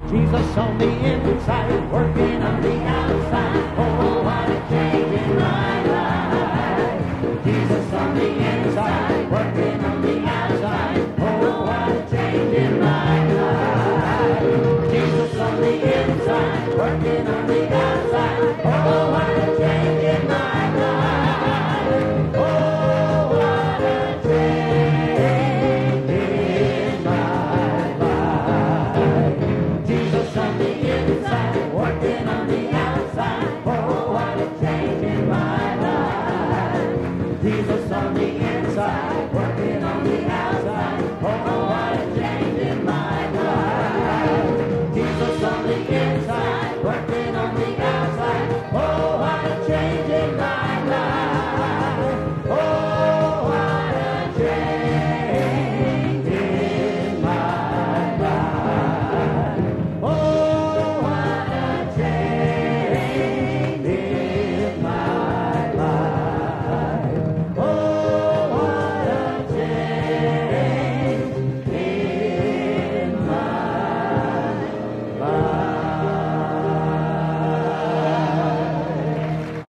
Jesus on the inside, working on the outside. Oh, what a change in my life. Jesus on the inside, working on the outside. Oh, what a change in my life. Jesus on the inside, working on the outside.